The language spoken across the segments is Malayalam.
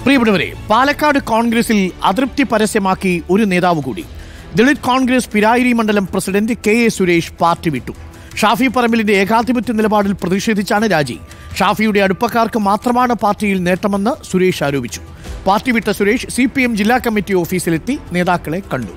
പ്രിയപ്പെട്ടവരെ, പാലക്കാട് കോൺഗ്രസിൽ അതൃപ്തി പരസ്യമാക്കി ഒരു നേതാവ് കൂടി. ദളിത് കോൺഗ്രസ് പിരായിരി മണ്ഡലം president K A Suresh party വിട്ടു. ഷാഫി പറമ്പിലിന്റെ ഏകാധിപത്യ നിലപാടിൽ പ്രതിഷേധിച്ചാണ് രാജി. ഷാഫിയുടെ അടുപ്പക്കാർക്ക് മാത്രമാണ് പാർട്ടിയിൽ നേട്ടമെന്ന് സുരേഷ് ആരോപിച്ചു. പാർട്ടി വിട്ട സുരേഷ് CPM ജില്ലാ കമ്മിറ്റി ഓഫീസിലെത്തി നേതാക്കളെ കണ്ടു.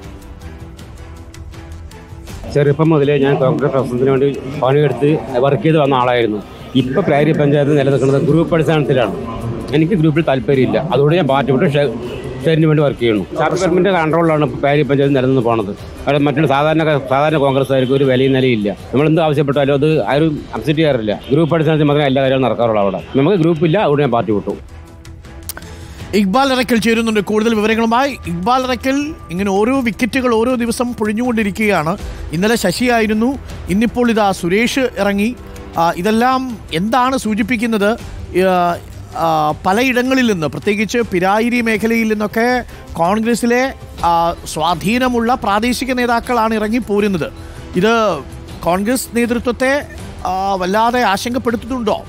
ചെറുപ്പം മുതലേ ഞാൻ കോൺഗ്രസ് പ്രസിഡന്റിന് വേണ്ടി പണിയെടുത്ത് വർക്ക് ചെയ്ത് വന്ന ആളായിരുന്നു. ഇപ്പോൾ പിരായിരി പഞ്ചായത്ത് നിലനിൽക്കുന്നത് ഗ്രൂപ്പ് അടിസ്ഥാനത്തിലാണ്. എനിക്ക് ഗ്രൂപ്പിൽ താല്പര്യമില്ല. അതുകൊണ്ട് ഞാൻ പാർട്ടി വിട്ട് ഷെയറിന് വേണ്ടി വർക്ക് ചെയ്യുന്നു. ഷാഫി പറമ്പിൻ്റെ കൺട്രോളിലാണ് ഇപ്പോൾ പിരായിരി പഞ്ചായത്ത് നിലനിന്ന് പോകുന്നത്. അവിടെ മറ്റുള്ള സാധാരണ കോൺഗ്രസ്സുകാർക്ക് ഒരു വിലയും നിലയില്ല. നമ്മളെന്ത് ആവശ്യപ്പെട്ടാലും അത് ആരും അക്സെപ്റ്റ് ചെയ്യാറില്ല. ഗ്രൂപ്പ് അടിസ്ഥാനത്തിൽ മാത്രമേ എല്ലാ കാര്യവും നടക്കാറുള്ളൂ. അവിടെ നമുക്ക് ഗ്രൂപ്പില്ല. അതുകൊണ്ട് ഞാൻ പാർട്ടി വിട്ടു. ഇക്ബാൽ അറക്കൽ ചേരുന്നുണ്ട് കൂടുതൽ വിവരങ്ങളുമായി. ഇക്ബാൽ അറക്കൽ, ഇങ്ങനെ ഓരോ വിക്കറ്റുകൾ ഓരോ ദിവസം പൊഴിഞ്ഞുകൊണ്ടിരിക്കുകയാണ്. ഇന്നലെ ശശിയായിരുന്നു, ഇന്നിപ്പോൾ ഇതാ സുരേഷ് ഇറങ്ങി. ഇതെല്ലാം എന്താണ് സൂചിപ്പിക്കുന്നത്? പലയിടങ്ങളിൽ നിന്ന്, പ്രത്യേകിച്ച് പിരായിരി മേഖലയിൽ നിന്നൊക്കെ കോൺഗ്രസിലെ സ്വാധീനമുള്ള പ്രാദേശിക നേതാക്കളാണ് ഇറങ്ങിപ്പോരുന്നത്. ഇത് കോൺഗ്രസ് നേതൃത്വത്തെ വല്ലാതെ ആശങ്കപ്പെടുത്തുന്നുണ്ടോ?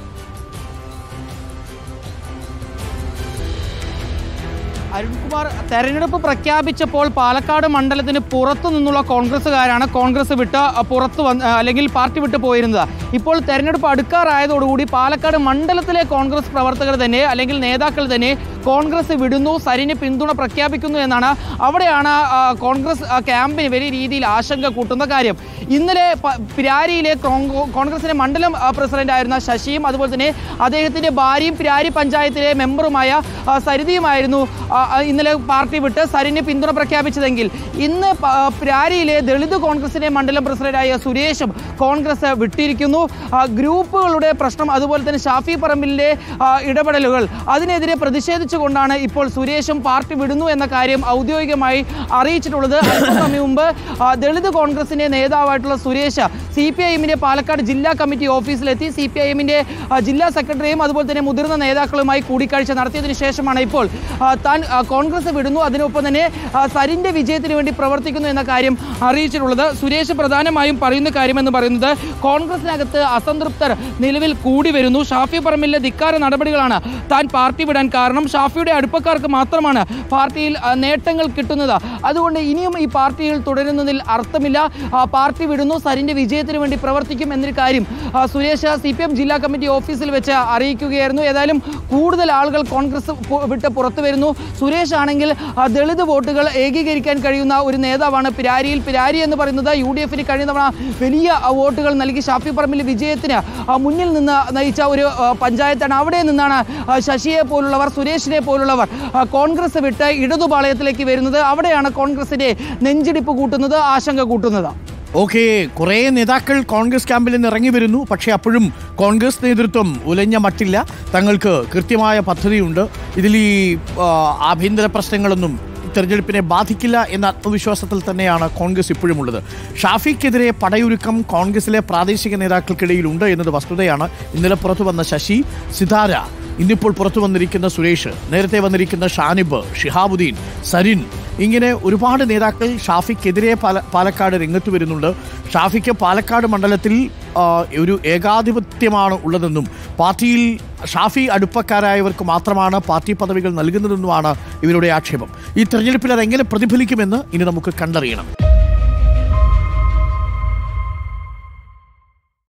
അരുൺകുമാർ, തെരഞ്ഞെടുപ്പ് പ്രഖ്യാപിച്ചപ്പോൾ പാലക്കാട് മണ്ഡലത്തിന് പുറത്തു നിന്നുള്ള കോൺഗ്രസ്സുകാരാണ് കോൺഗ്രസ് വിട്ട് പുറത്തു അല്ലെങ്കിൽ പാർട്ടി വിട്ട് പോയിരുന്നത്. ഇപ്പോൾ തെരഞ്ഞെടുപ്പ് അടുക്കാറായതോടുകൂടി പാലക്കാട് മണ്ഡലത്തിലെ കോൺഗ്രസ് പ്രവർത്തകർ തന്നെ അല്ലെങ്കിൽ നേതാക്കൾ തന്നെ കോൺഗ്രസ് വിടുന്നു, സരിന് പിന്തുണ പ്രഖ്യാപിക്കുന്നു എന്നാണ്. അവിടെയാണ് കോൺഗ്രസ് ക്യാമ്പിന് വലിയ രീതിയിൽ ആശങ്ക കൂട്ടുന്ന കാര്യം. ഇന്നലെ പിരാരിയിലെ കോൺഗ്രസിന്റെ മണ്ഡലം പ്രസിഡന്റായിരുന്ന ശശിയും അതുപോലെ തന്നെ അദ്ദേഹത്തിന്റെ ഭാര്യയും പിരാരി പഞ്ചായത്തിലെ മെമ്പറുമായ സരിതയുമായിരുന്നു ഇന്നലെ പാർട്ടി വിട്ട് സരിന് പിന്തുണ പ്രഖ്യാപിച്ചതെങ്കിൽ ഇന്ന് പിരാരിയിലെ ദളിത് കോൺഗ്രസിന്റെ മണ്ഡലം പ്രസിഡന്റായ സുരേഷും കോൺഗ്രസ് വിട്ടിരിക്കുന്നു. ഗ്രൂപ്പുകളുടെ പ്രശ്നം, അതുപോലെ തന്നെ ഷാഫി പറമ്പിലിന്റെ ഇടപെടലുകൾ, അതിനെതിരെ പ്രതിഷേധിച്ചുകൊണ്ടാണ് ഇപ്പോൾ സുരേഷും പാർട്ടി വിടുന്നു എന്ന കാര്യം ഔദ്യോഗികമായി അറിയിച്ചിട്ടുള്ളത്. അല്പസമയം മുമ്പ് ദളിത് കോൺഗ്രസിന്റെ നേതാവായിട്ടുള്ള സുരേഷ് CPIMന്റെ പാലക്കാട് ജില്ലാ കമ്മിറ്റി ഓഫീസിലെത്തി CPIMന്റെ ജില്ലാ സെക്രട്ടറിയും അതുപോലെ തന്നെ മുതിർന്ന നേതാക്കളുമായി കൂടിക്കാഴ്ച നടത്തിയതിനു ശേഷമാണ് ഇപ്പോൾ താൻ കോൺഗ്രസ് വിടുന്നു, അതിനൊപ്പം തന്നെ സരിന്റെ വിജയത്തിന് വേണ്ടി പ്രവർത്തിക്കുന്നു എന്ന കാര്യം അറിയിച്ചിട്ടുള്ളത്. സുരേഷ് പ്രധാനമായും പറയുന്ന കാര്യമെന്ന് പറയുന്നത് കോൺഗ്രസിനകത്ത് അസംതൃപ്തർ നിലവിൽ കൂടി വരുന്നു. ഷാഫി പറമ്പിലെ ധിക്കാര നടപടികളാണ് താൻ പാർട്ടി വിടാൻ കാരണം. ഷാഫിയുടെ അടുപ്പക്കാർക്ക് മാത്രമാണ് പാർട്ടിയിൽ നേട്ടങ്ങൾ കിട്ടുന്നത്. അതുകൊണ്ട് ഇനിയും ഈ പാർട്ടിയിൽ തുടരുന്നതിൽ അർത്ഥമില്ല. പാർട്ടി വിടുന്നു, സരിന്റെ വിജയത്തിന് വേണ്ടി പ്രവർത്തിക്കും എന്നൊരു കാര്യം സുരേഷ് CPM ജില്ലാ കമ്മിറ്റി ഓഫീസിൽ വെച്ച് അറിയിക്കുകയായിരുന്നു. ഏതായാലും കൂടുതൽ ആളുകൾ കോൺഗ്രസ് വിട്ട് പുറത്തു വരുന്നു. സുരേഷ് ആണെങ്കിൽ ദളിത് വോട്ടുകൾ ഏകീകരിക്കാൻ കഴിയുന്ന ഒരു നേതാവാണ് പിരാരിയിൽ. പിരാരി എന്ന് പറയുന്നത് UDFന് കഴിഞ്ഞ തവണ വലിയ വോട്ടുകൾ നൽകി ഷാഫി പറമ്പിൽ വിജയത്തിന് മുന്നിൽ നിന്ന് നയിച്ച ഒരു പഞ്ചായത്താണ്. അവിടെ നിന്നാണ് ശശിയെ പോലുള്ളവർ, സുരേഷിനെ പോലുള്ളവർ കോൺഗ്രസ് വിട്ട് ഇടതുപാളയത്തിലേക്ക് വരുന്നത്. അവിടെയാണ് കോൺഗ്രസിന്റെ നെഞ്ചിടിപ്പ് കൂട്ടുന്നത്, ആശങ്ക കൂട്ടുന്നത്. ഓക്കെ, കുറേ നേതാക്കൾ കോൺഗ്രസ് ക്യാമ്പിൽ നിന്ന് ഇറങ്ങി വരുന്നു. പക്ഷേ അപ്പോഴും കോൺഗ്രസ് നേതൃത്വം ഉലഞ്ഞ മട്ടില്ല. തങ്ങൾക്ക് കൃത്യമായ പദ്ധതിയുണ്ട്. ഇതിൽ ഈ ആഭ്യന്തര പ്രശ്നങ്ങളൊന്നും തെരഞ്ഞെടുപ്പിനെ ബാധിക്കില്ല എന്ന ആത്മവിശ്വാസത്തിൽ തന്നെയാണ് കോൺഗ്രസ് ഇപ്പോഴും ഉള്ളത്. ഷാഫിക്കെതിരെ പടയൊരുക്കം കോൺഗ്രസിലെ പ്രാദേശിക നേതാക്കൾക്കിടയിലുണ്ട് എന്നത് വസ്തുതയാണ്. ഇന്നലെ പുറത്തു വന്ന ശശി, സിതാര, ഇന്നിപ്പോൾ പുറത്തു വന്നിരിക്കുന്ന സുരേഷ്, നേരത്തെ വന്നിരിക്കുന്ന ഷാനിബ്, ഷിഹാബുദ്ദീൻ, സരിൻ, ഇങ്ങനെ ഒരുപാട് നേതാക്കൾ ഷാഫിക്കെതിരെ പാലക്കാട് രംഗത്ത് വരുന്നുണ്ട്. ഷാഫിക്ക് പാലക്കാട് മണ്ഡലത്തിൽ ഒരു ഏകാധിപത്യമാണ് ഉള്ളതെന്നും പാർട്ടിയിൽ ഷാഫി അടുപ്പക്കാരായവർക്ക് മാത്രമാണ് പാർട്ടി പദവികൾ നൽകുന്നതെന്നുമാണ് ഇവരുടെ ആക്ഷേപം. ഈ തെരഞ്ഞെടുപ്പിൽ അതെങ്ങനെ പ്രതിഫലിക്കുമെന്ന് ഇനി നമുക്ക് കണ്ടറിയണം.